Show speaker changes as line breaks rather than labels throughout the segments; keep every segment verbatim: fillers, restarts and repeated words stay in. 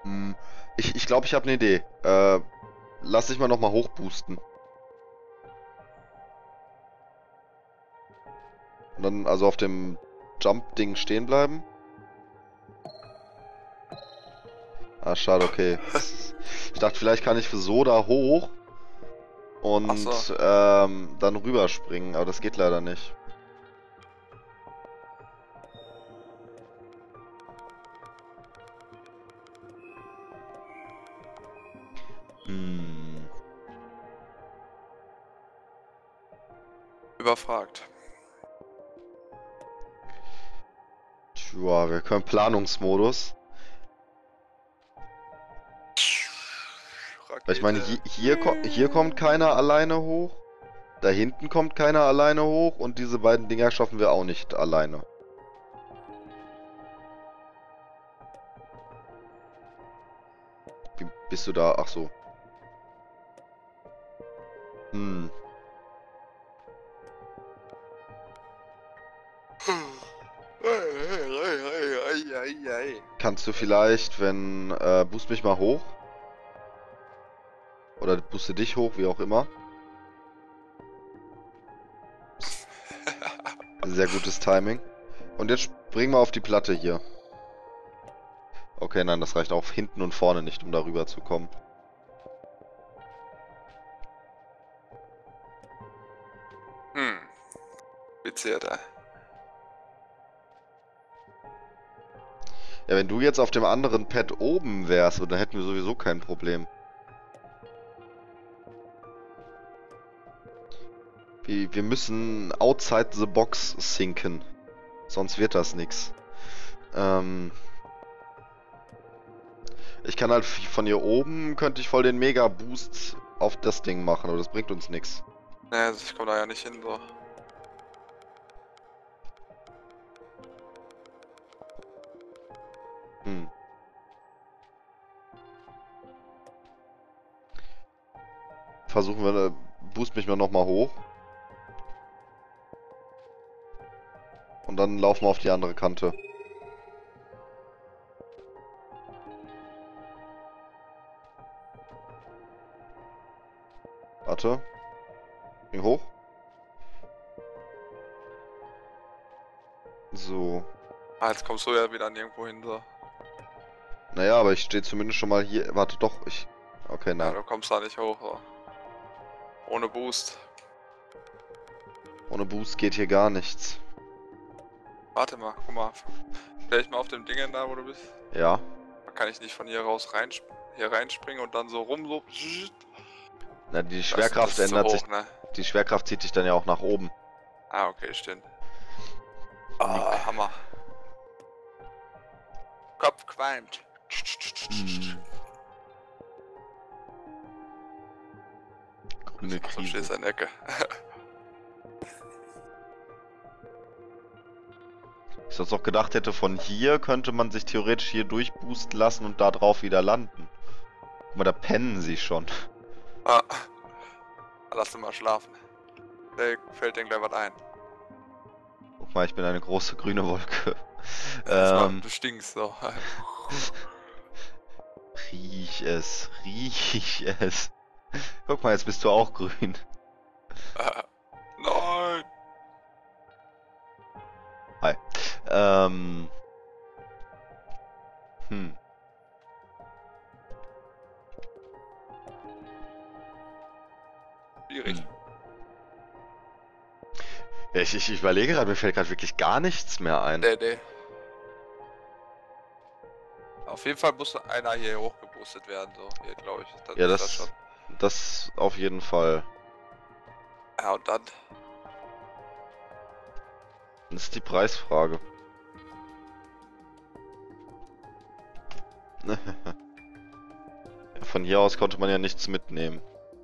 Hm, ich ich glaube, ich habe eine Idee. Äh, lass dich mal nochmal hochboosten. Und dann also auf dem Jump-Ding stehen bleiben. Ah, schade, okay. Ich dachte, vielleicht kann ich für so da hoch
Ach so.
und ähm, dann rüberspringen, aber das geht leider nicht. Hm.
Überfragt.
Tja, wir können Planungsmodus. Weil ich meine, hier,
Rakete.
hier, ko hier kommt keiner alleine hoch. Da hinten kommt keiner alleine hoch. Und diese beiden Dinger schaffen wir auch nicht alleine. Wie bist du da? Ach so. Hm. Kannst du vielleicht, wenn... Äh, boost mich mal hoch. Oder booste dich hoch, wie auch immer. Sehr gutes Timing. Und jetzt springen wir auf die Platte hier. Okay, nein, das reicht auch hinten und vorne nicht, um darüber zu kommen.
Hm. Kompliziert, ey.
Ja, wenn du jetzt auf dem anderen Pad oben wärst, dann hätten wir sowieso kein Problem. Wir, wir müssen outside the box sinken. Sonst wird das nix. Ähm... Ich kann halt von hier oben, könnte ich voll den Mega-Boost auf das Ding machen, aber das bringt uns nichts.
Naja, ich komme da ja nicht hin, so.
Hm. Versuchen wir, boost mich mal nochmal hoch. Und dann laufen wir auf die andere Kante. Warte. Ging hoch. So.
Ah, jetzt kommst du ja wieder nirgendwo hin, so.
Naja, aber ich stehe zumindest schon mal hier. Warte, doch, ich... Okay,
Ja,
nein.
du kommst da nicht hoch, so. Ohne Boost.
Ohne Boost geht hier gar nichts.
Warte mal, guck mal. Stell ich mal auf dem Ding da, wo du bist.
Ja.
Da kann ich nicht von hier raus rein, hier reinspringen und dann so rum, so.
Na, die
Das-
Schwerkraft
das ist zu
ändert
hoch,
sich.
ne?
Die Schwerkraft zieht dich dann ja auch nach oben.
Ah, okay, stimmt. Ah, Hammer. Kopf qualmt.
Hm. Grüne
Achso,
Krise.
stehst in der Ecke.
Ich sonst auch gedacht hätte, von hier könnte man sich theoretisch hier durchboosten lassen und da drauf wieder landen. Guck mal, da pennen sie schon.
Ah. Lass du mal schlafen. Da fällt dir gleich was ein.
Guck mal, ich bin eine große grüne Wolke.
Erstmal,
ähm,
du stinkst so.
riech es, riech es. Guck mal, jetzt bist du auch grün.
Nein!
Hi. Ähm. Hm.
Schwierig.
Hm. Ja, ich, ich überlege gerade, mir fällt gerade wirklich gar nichts mehr ein.
Nee, nee. Auf jeden Fall muss einer hier hochgeboostet werden, so. Hier, glaube ich. Dann
Ja,
ist
das,
schon.
das auf jeden Fall.
Ja, und dann.
Das ist die Preisfrage. Von hier aus konnte man ja nichts mitnehmen.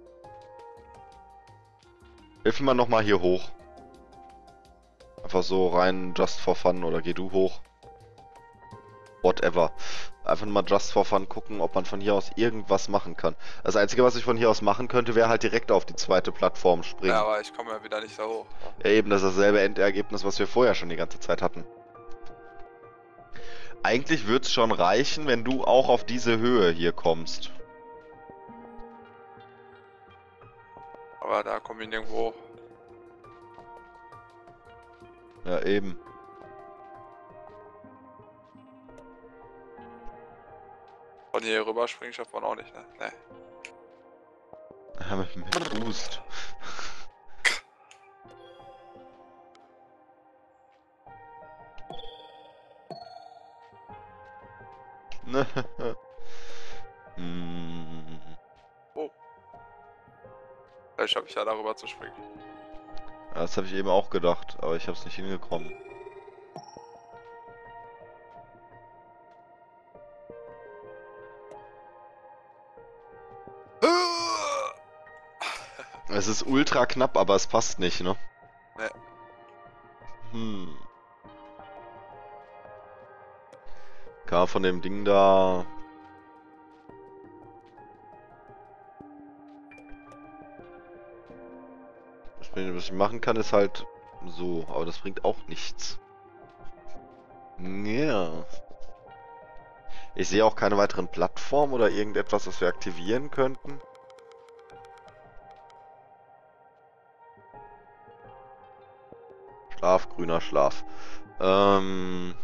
Hilf mir mal nochmal hier hoch. Einfach so rein just for fun oder geh du hoch. Whatever. Einfach mal just for fun gucken, ob man von hier aus irgendwas machen kann. Das Einzige, was ich von hier aus machen könnte, wäre halt direkt auf die zweite Plattform springen.
Ja, aber ich komme ja wieder nicht da hoch.
Ja, eben das ist dasselbe Endergebnis, was wir vorher schon die ganze Zeit hatten. Eigentlich würde es schon reichen, wenn du auch auf diese Höhe hier kommst.
Aber da komme ich nirgendwo hoch.
Ja, eben.
Von hier rüber springen schafft man auch nicht, ne? Nee.
Ja, mit, mit Boost. hm.
Oh. Vielleicht schaffe ich ja darüber zu springen.
Ja, das habe ich eben auch gedacht, aber ich habe es nicht hingekommen. Es ist ultra knapp, aber es passt nicht, ne?
Nee.
Hm. Kann man von dem Ding da... Was ich machen kann, ist halt so, aber das bringt auch nichts. Ja. Ich sehe auch keine weiteren Plattformen oder irgendetwas, was wir aktivieren könnten. Schlaf, grüner Schlaf. Ähm...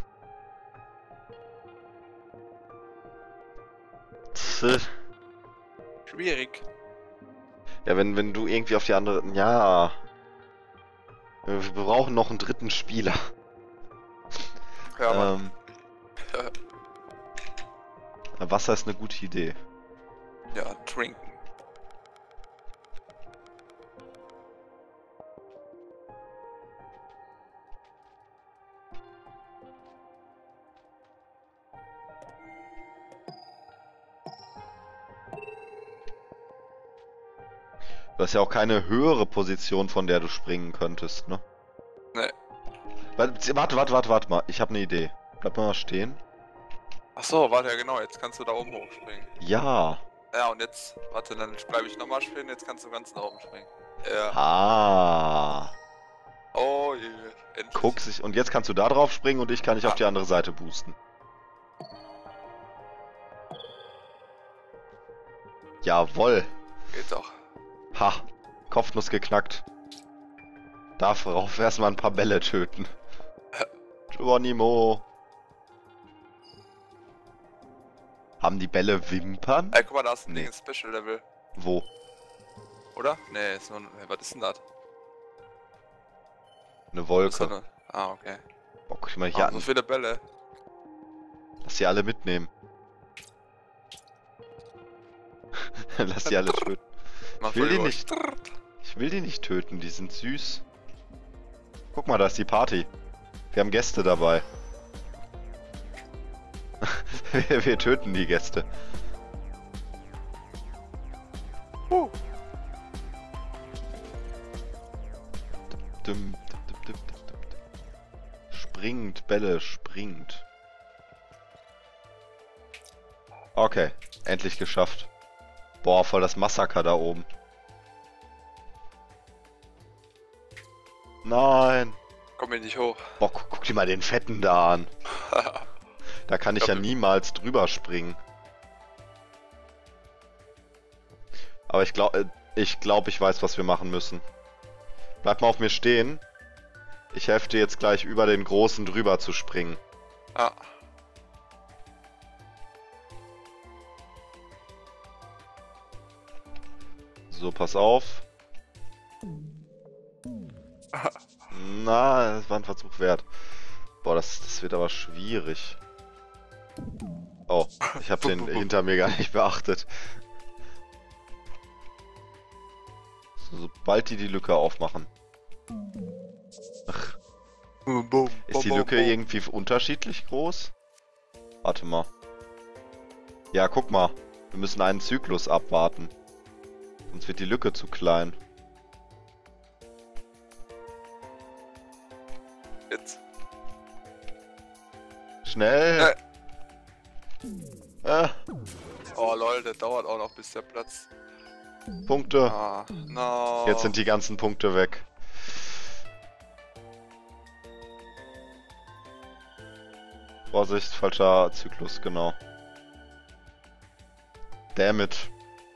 Tch.
Schwierig.
Ja, wenn, wenn du irgendwie auf die andere... Ja... Wir brauchen noch einen dritten Spieler.
Ja, Mann.
Ähm, Wasser ist eine gute Idee.
Ja, trinken.
Du hast ja auch keine höhere Position, von der du springen könntest, ne?
Nee.
Warte, warte, warte, warte mal. Ich habe eine Idee. Bleib mal stehen.
Achso, warte, ja genau, jetzt kannst du da oben hochspringen.
Ja.
Ja, und jetzt, warte, dann bleibe ich nochmal stehen, jetzt kannst du ganz nach oben springen. Ja.
Ah.
Oh je, endlich.
Guck sich. Und jetzt kannst du da drauf springen und ich kann dich
Ah.
auf die andere Seite boosten. Jawoll.
Geht doch.
Ha. Kopfnuss geknackt. Darf darauf erstmal ein paar Bälle töten. Geronimo. Haben die Bälle Wimpern?
Ey, guck mal, da ist ein
Nee.
Ding, ein Special Level.
Wo?
Oder? Nee, ist nur ein... Was ist denn das?
Eine
Ist
Wolke.
nur... Ah, okay.
Oh, guck mal hier
Ah,
an.
so viele Bälle.
Lass die alle mitnehmen. Lass die alle töten.
Mach
Ich will die
voll
nicht. Ich will die nicht töten, die sind süß. Guck mal, da ist die Party. Wir haben Gäste dabei. wir, wir töten die Gäste.
Uh.
Dum, dum, dum, dum, dum, dum. Springt, Bälle, springt. Okay, endlich geschafft. Boah, voll das Massaker da oben. Nein.
Komm hier nicht hoch.
Boah, guck, guck dir mal den Fetten da an. Da kann ich ja
Doppel-
niemals drüber springen. Aber ich glaube, ich glaube, ich weiß, was wir machen müssen. Bleib mal auf mir stehen. Ich helfe dir jetzt gleich über den Großen drüber zu springen.
Ah.
So, pass auf. Na, das war ein Versuch wert. Boah, das, das wird aber schwierig. Oh, ich habe den hinter mir gar nicht beachtet. So, sobald die die Lücke aufmachen. Ach, ist die Lücke irgendwie unterschiedlich groß? Warte mal. Ja, guck mal. Wir müssen einen Zyklus abwarten. Sonst wird die Lücke zu klein.
Jetzt.
Schnell! Ah,
Oh lol, der dauert auch noch bis der Platz.
Punkte.
Ah, no.
Jetzt sind die ganzen Punkte weg. Vorsicht, falscher Zyklus, genau. Damn it.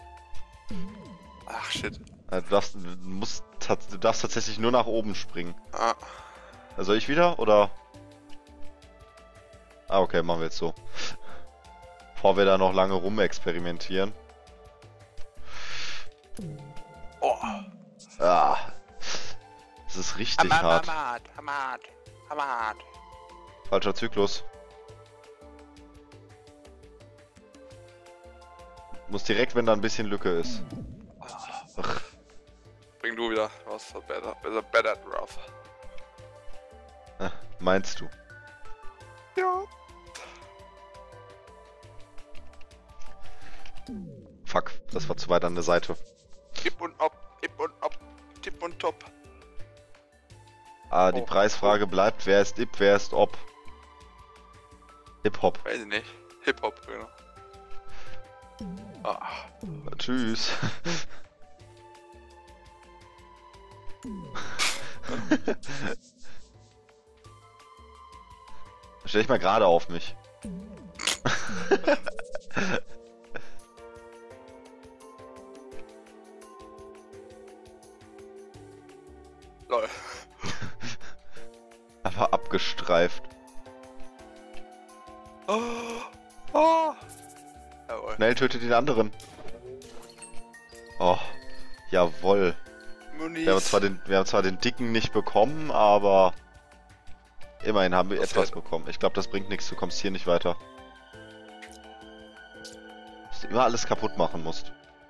Ach, shit.
Du darfst, du musst, du darfst tatsächlich nur nach oben springen.
Ah.
Also ich wieder, oder? Ah, okay, machen wir jetzt so. Bevor wir da noch lange rumexperimentieren.
Oh.
Ah. Das ist richtig hart.
Hamad, Hamad, Hamad.
Falscher Zyklus. Muss direkt, wenn da ein bisschen Lücke ist. Ach.
Bring du wieder was better, better, better drauf.
Ah, meinst du?
Ja.
Fuck, das war zu weit an der Seite.
Tipp und ab, tipp und ab, tipp und top.
Ah, die
Oh.
Preisfrage bleibt, wer ist Ip, wer ist Ob? Hip-Hop.
Weiß ich nicht. Hip-Hop, genau. Ah.
Tschüss. Stell dich mal gerade auf mich.
Lol.
Aber abgestreift.
Oh. Oh. Jawohl.
Schnell, tötet den anderen. Oh, jawohl.
Muniz.
Wir haben zwar den, wir haben zwar den dicken nicht bekommen, aber immerhin haben wir
Das
etwas
wär-
bekommen. Ich glaube, das bringt nichts, du kommst hier nicht weiter. Dass du immer alles kaputt machen musst.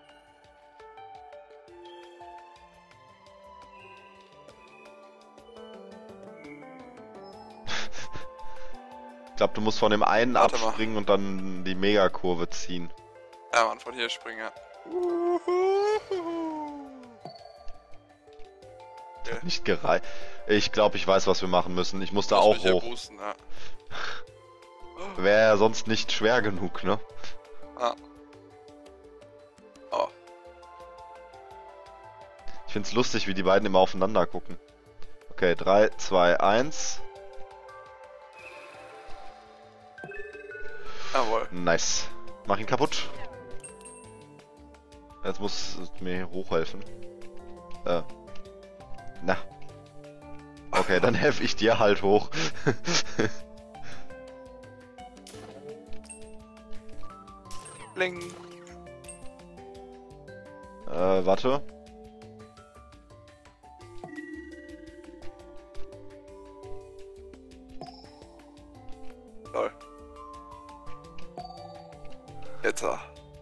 Ich glaube, du musst von dem einen
Warte mal.
abspringen und dann die Megakurve ziehen.
Ja, man, von hier springen. Ja. Okay.
Nicht gereicht. Ich glaube, ich weiß, was wir machen müssen. Ich muss da
Muss
auch
mich hier
hoch.
boosten, ja.
Wäre ja sonst nicht schwer genug, ne?
Ah. Oh.
Ich find's lustig, wie die beiden immer aufeinander gucken. Okay, drei, zwei, eins.
Jawohl.
Nice. Mach ihn kaputt. Jetzt muss es mir hier hochhelfen. Äh. Na. Okay, dann helfe ich dir halt hoch.
Bling.
äh, warte.
Lol. Jetzt ah.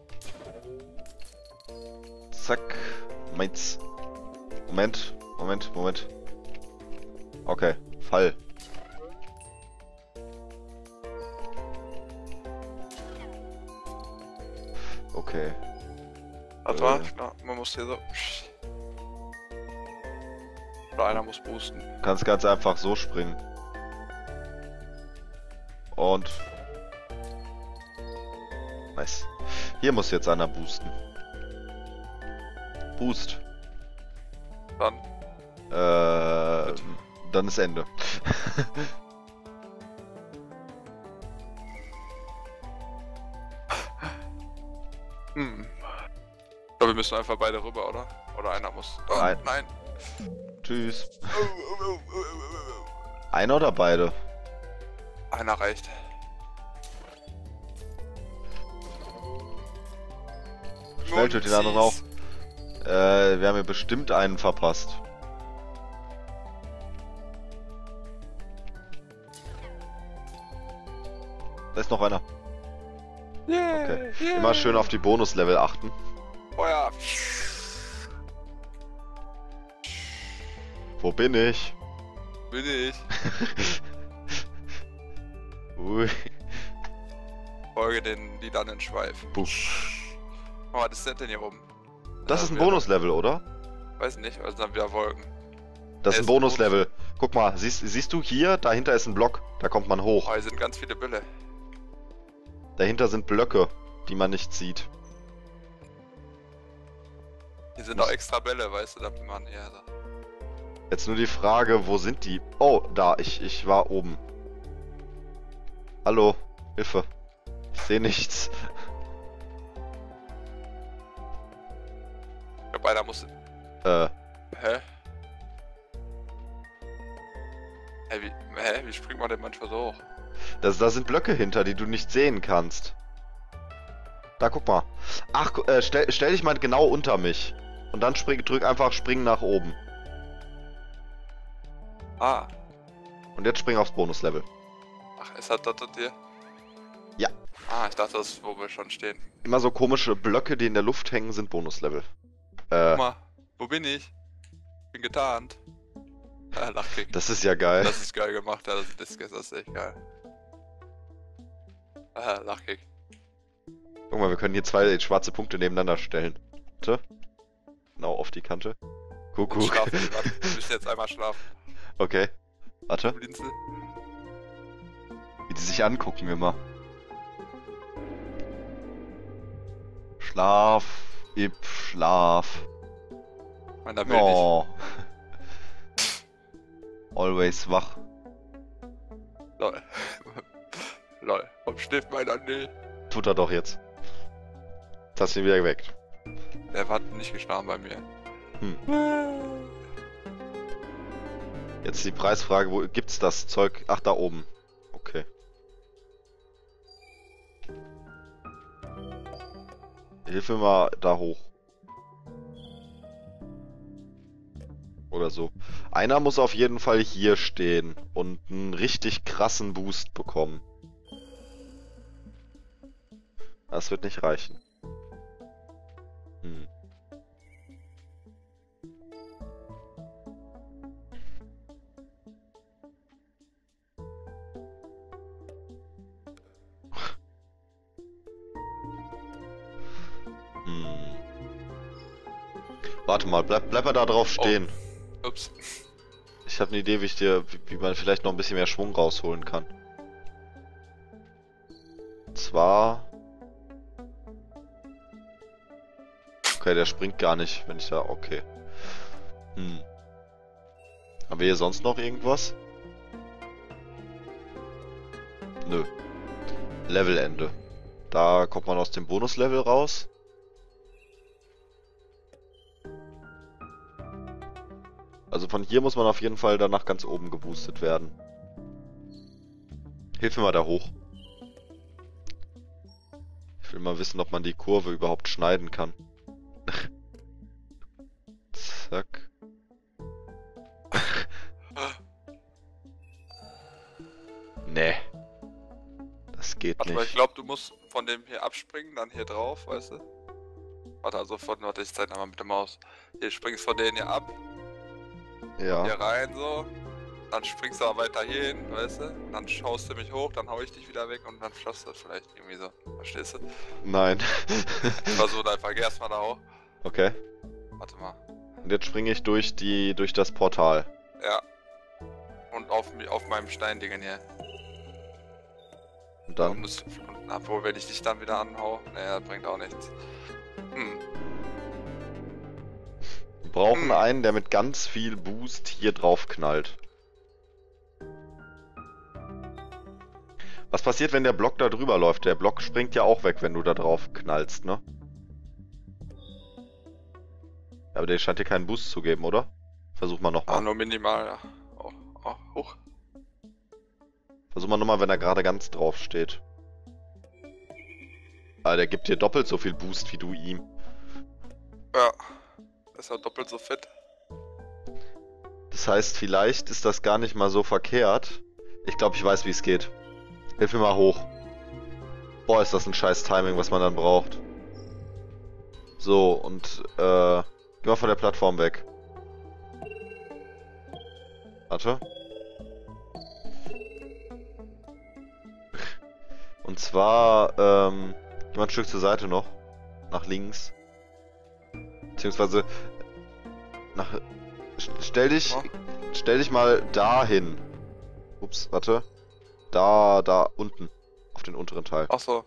Zack. Meins. Moment, Moment, Moment. Okay, Fall. Okay.
Warte
Äh.
mal, klar, man muss hier so. Oder einer muss boosten.
Du kannst ganz einfach so springen. Und... Nice. Hier muss jetzt einer boosten. Boost.
Dann.
Äh, dann ist Ende.
Hm. Ich glaube, wir müssen einfach beide rüber, oder? Oder einer muss. Oh,
Nein.
nein.
Tschüss.
Oh, oh, oh, oh, oh, oh.
Einer oder beide?
Einer reicht.
Schnell tötet den anderen auch. Äh, wir haben hier bestimmt einen verpasst. Da ist noch einer.
Yeah,
Okay.
yeah.
Immer schön auf die Bonuslevel achten.
Feuer.
Wo bin ich?
Bin ich.
Ui.
Folge den lilanen Schweif.
Puh.
Oh, was ist das denn hier oben?
Das
Ja,
ist ein
wieder-
Bonuslevel, oder?
Weiß nicht, also dann wieder Wolken.
Das ist
Er
ein
ist ein
Bonuslevel. Guck mal, siehst, siehst du hier? Dahinter ist ein Block. Da kommt man hoch.
Oh, hier sind ganz viele Bälle.
Dahinter sind Blöcke, die man nicht sieht.
Hier sind
Muss-
auch extra Bälle, weißt du, damit man ja so.
Jetzt nur die Frage, wo sind die? Oh, da, ich, ich war oben. Hallo, Hilfe. Ich sehe nichts.
Ich glaube, einer muss...
Äh,
Hä? Hä, wie, hä, wie springt man denn manchmal so hoch?
das, da sind Blöcke hinter, die du nicht sehen kannst. Da, guck mal. Ach, gu- äh, stell, stell dich mal genau unter mich. Und dann spring, drück einfach springen nach oben.
Ah,
Und jetzt spring aufs Bonuslevel.
ach, ist das das und hier?
Ja.
Ah, ich dachte, das ist, wo wir schon stehen.
Immer so komische Blöcke, die in der Luft hängen, sind Bonuslevel. Äh,
Guck mal, wo bin ich? Bin getarnt. Ah, Lachkick.
das ist ja geil.
Das ist geil gemacht, ja, das, das, das ist echt geil. Ah, Lachkick.
Guck mal, wir können hier zwei schwarze Punkte nebeneinander stellen. Warte. Genau auf die Kante.
Und
Kuckuck.
schlafen, wir wir müssen jetzt einmal schlafen.
Okay. Warte.
Blinzel.
Wie die sich angucken immer. Schlaf. Ip, Schlaf.
Meiner will nicht.
Oh. Always wach.
Lol. Lol. Warum schläft meiner nicht?
Tut er doch jetzt. Jetzt hast du ihn wieder geweckt.
Der hat nicht geschlafen bei mir.
Hm. Jetzt die Preisfrage, wo gibt's das Zeug? Ach, da oben. Okay. Hilf mir mal da hoch. Oder so. Einer muss auf jeden Fall hier stehen und einen richtig krassen Boost bekommen. Das wird nicht reichen. Hm. Hm. Warte mal, bleib, bleib mal da drauf stehen.
Ups.
Ich habe eine Idee, wie ich dir, wie, wie man vielleicht noch ein bisschen mehr Schwung rausholen kann. Und zwar... Okay, der springt gar nicht, wenn ich da... Okay. Hm. Haben wir hier sonst noch irgendwas? Nö. Levelende. Da kommt man aus dem Bonuslevel raus. Also von hier muss man auf jeden Fall danach ganz oben geboostet werden. Hilf mir mal da hoch. Ich will mal wissen, ob man die Kurve überhaupt schneiden kann. Zack. Nee. Das geht
Warte mal, ich
nicht.
glaube, du musst von dem hier abspringen, dann hier drauf, weißt du? Warte, also von, warte, ich zeig nochmal mit der Maus. Hier springst von denen hier ab, hier
Ja.
rein so. Dann springst du aber weiter hier hin, weißt du? Dann schaust du mich hoch, dann hau ich dich wieder weg und dann schaffst du das vielleicht irgendwie so. Verstehst du?
Nein.
Versuch einfach erstmal da hoch.
Okay.
Warte mal.
Und jetzt springe ich durch die durch das Portal.
Ja. Und auf, mi- auf meinem Steindingen hier.
Und
Da
dann.
muss, und, obwohl, wenn ich dich dann wieder anhau, naja, bringt auch nichts. Hm.
Wir brauchen
Hm.
einen, der mit ganz viel Boost hier drauf knallt. Was passiert, wenn der Block da drüber läuft? Der Block springt ja auch weg, wenn du da drauf knallst, ne? Aber der scheint dir keinen Boost zu geben, oder? Versuch mal
Ah,
nochmal.
nur minimal, ja. Oh, oh, hoch.
Versuch mal nochmal, wenn er gerade ganz drauf steht. Ah, der gibt dir doppelt so viel Boost wie du ihm.
Ja. Ist ja doppelt so fit.
Das heißt, vielleicht ist das gar nicht mal so verkehrt. Ich glaube, ich weiß, wie es geht. Hilf mir mal hoch. Boah, ist das ein scheiß Timing, was man dann braucht. So, und, äh... geh mal von der Plattform weg. Warte. Und zwar, ähm... geh mal ein Stück zur Seite noch. Nach links. Beziehungsweise... Nach... Stell dich...
Oh.
Stell dich mal dahin. Ups, warte. Da, da, unten. Auf den unteren Teil.
Ach so.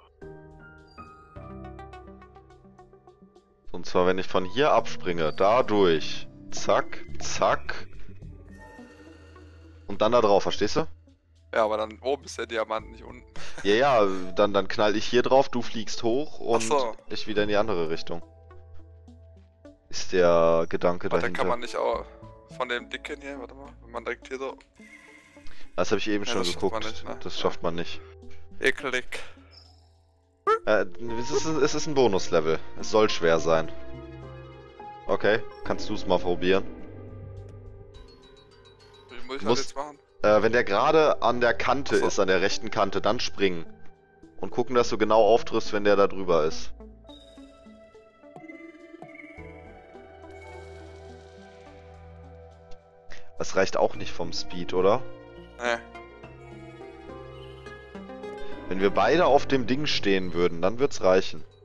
Und zwar, wenn ich von hier abspringe, da durch. Zack, zack. Und dann da drauf, verstehst du?
Ja, aber dann oben ist der Diamant, nicht unten.
Ja, ja, dann, dann knall ich hier drauf, du fliegst hoch und
so.
ich wieder in die andere Richtung. Ist der Gedanke
Aber
dahinter.
dann kann man nicht auch von dem Dicken hier, warte mal, wenn man direkt hier so...
Das habe ich eben
Ja,
schon
das schafft
geguckt.
man nicht, ne?
Das schafft man nicht.
Ekelig.
Äh, es ist, es ist ein Bonuslevel. Es soll schwer sein. Okay, kannst du es mal probieren?
Wie muss ich
Muss-
das jetzt machen?
Äh, wenn der gerade an der Kante
Ach so.
ist, an der rechten Kante, dann springen. Und gucken, dass du genau auftriffst, wenn der da drüber ist. Das reicht auch nicht vom Speed, oder?
Ne,
Wenn wir beide auf dem Ding stehen würden, dann wird's reichen.